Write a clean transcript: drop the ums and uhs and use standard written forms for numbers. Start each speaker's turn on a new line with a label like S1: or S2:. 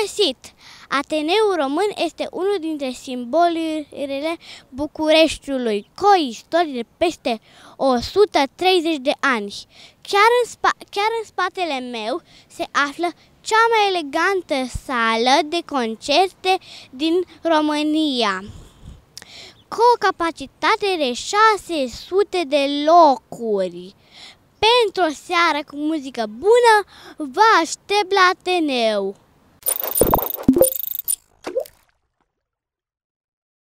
S1: găsit! Ateneul Român este unul dintre simbolurile Bucureștiului, cu o istorie de peste 130 de ani. Chiar în spatele meu se află cea mai elegantă sală de concerte din România, cu o capacitate de 600 de locuri. Pentru o seară cu muzică bună, vă aștept la Ateneu!